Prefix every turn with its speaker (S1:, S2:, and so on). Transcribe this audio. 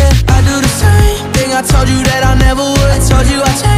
S1: yeah, I do the same thing I told you that I never would. I told you I changed